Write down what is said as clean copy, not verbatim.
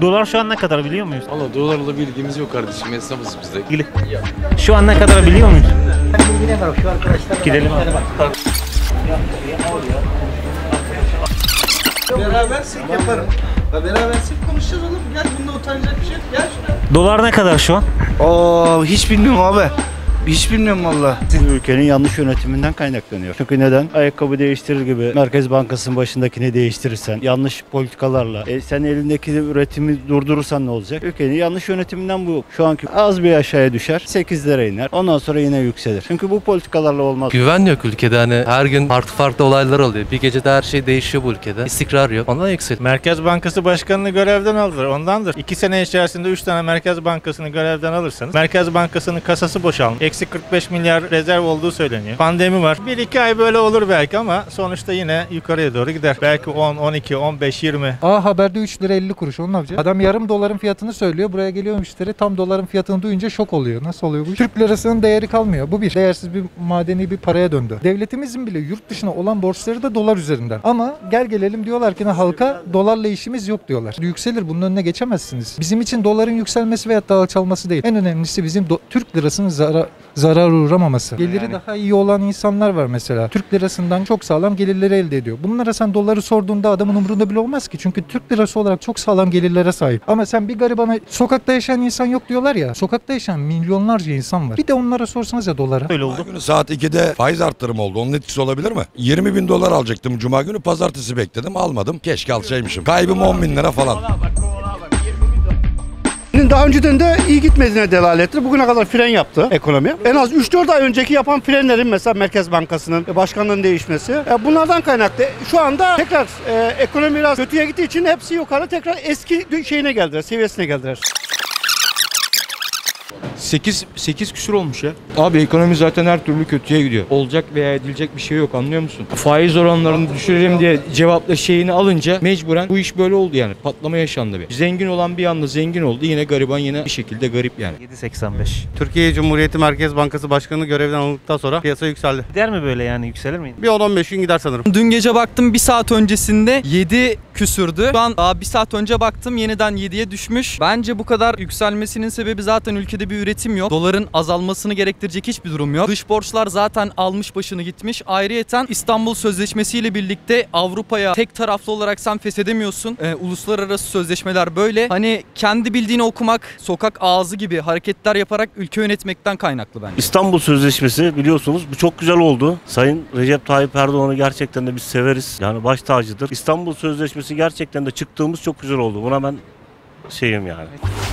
Dolar şu an ne kadar biliyor muyuz? Valla dolarla bilgimiz yok kardeşim. Esnafız biz de. Şu an ne kadar biliyor muyuz? Şu arkadaşlar Gidelim. Berabersek yaparım. Berabersek konuşacağız oğlum. Gel, bunda utanacak bir şey yok. Gel şuraya. Dolar ne kadar şu an? Hiç bilmiyorum abi. Hiç bilmiyorum valla. Ülkenin yanlış yönetiminden kaynaklanıyor. Çünkü neden? Ayakkabı değiştirir gibi Merkez Bankası'nın başındakini değiştirirsen, yanlış politikalarla, sen elindeki üretimi durdurursan ne olacak? Ülkenin yanlış yönetiminden bu. Şu anki az bir aşağıya düşer, 8'lere iner. Ondan sonra yine yükselir. Çünkü bu politikalarla olmaz. Güven yok ülkede, hani her gün farklı olaylar oluyor. Bir gecede her şey değişiyor bu ülkede. İstikrar yok. Ondan yüksek. Merkez Bankası Başkanı'nı görevden aldılar. Ondandır. 2 sene içerisinde 3 tane Merkez Bankası'nı görevden alırsanız Merkez Bankası'nın kasası boşalmış. Eksi 45 milyar rezerv olduğu söyleniyor. Pandemi var. 1-2 ay böyle olur belki ama sonuçta yine yukarıya doğru gider. Belki 10, 12, 15, 20. Haber'de 3 lira 50 kuruş. Onu ne yapacak? Adam yarım doların fiyatını söylüyor. Buraya geliyor müşteri tam doların fiyatını duyunca şok oluyor. Nasıl oluyor bu? Türk lirasının değeri kalmıyor. Bu bir. Değersiz bir madeni bir paraya döndü. Devletimizin bile yurt dışına olan borçları da dolar üzerinden. Ama gel gelelim diyorlar ki halka dolarla işimiz yok diyorlar. Yükselir, bunun önüne geçemezsiniz. Bizim için doların yükselmesi veya da alçalması değil. En önemlisi bizim Türk lirasının zarar uğramaması. Geliri daha iyi olan insanlar var mesela. Türk lirasından çok sağlam gelirleri elde ediyor. Bunlara sen doları sorduğunda adamın umurunda bile olmaz ki. Çünkü Türk lirası olarak çok sağlam gelirlere sahip. Ama sen bir garibana sokakta yaşayan insan yok diyorlar ya. Sokakta yaşayan milyonlarca insan var. Bir de onlara sorsanız ya dolara. Öyle oldu. Cuma günü saat 2'de faiz arttırımı oldu. Onun etkisi olabilir mi? 20 bin dolar alacaktım Cuma günü. Pazartesi bekledim. Almadım. Keşke alsaymışım. Kaybım 10 bin lira falan. Daha önceden de iyi gitmediğine delalettir. Bugüne kadar fren yaptı ekonomi. En az 3-4 ay önceki yapan frenlerin mesela Merkez Bankası'nın başkanlığının değişmesi. Bunlardan kaynaklı. Şu anda tekrar ekonomi biraz kötüye gittiği için hepsi yukarı tekrar eski şeyine geldiler, seviyesine geldiler. 8 küsur olmuş ya. Abi ekonomi zaten her türlü kötüye gidiyor. Olacak veya edilecek bir şey yok, anlıyor musun? Faiz oranlarını düşürelim diye cevapla şeyini alınca mecburen bu iş böyle oldu yani. Patlama yaşandı bir. Zengin olan bir anda zengin oldu. Yine gariban yine bir şekilde garip yani. 7.85. Türkiye Cumhuriyeti Merkez Bankası Başkanı görevden alındıktan sonra piyasa yükseldi. Gider mi böyle, yani yükselir mi? Bir 10-15 gün gider sanırım. Dün gece baktım, bir saat öncesinde 7 küsürdü. Şu an daha bir saat önce baktım, yeniden 7'ye düşmüş. Bence bu kadar yükselmesinin sebebi zaten ülkede bir üretim yok. Doların azalmasını gerektirecek hiçbir durum yok. Dış borçlar zaten almış başını gitmiş. Ayrıyeten İstanbul Sözleşmesi ile birlikte Avrupa'ya tek taraflı olarak sen feshedemiyorsun. Uluslararası sözleşmeler böyle. Hani kendi bildiğini okumak, sokak ağzı gibi hareketler yaparak ülke yönetmekten kaynaklı bence. İstanbul Sözleşmesi biliyorsunuz, bu çok güzel oldu. Sayın Recep Tayyip Erdoğan'ı gerçekten de biz severiz. Yani baş tacıdır. İstanbul Sözleşmesi gerçekten de çıktığımız çok güzel oldu. Buna ben şeyim yani.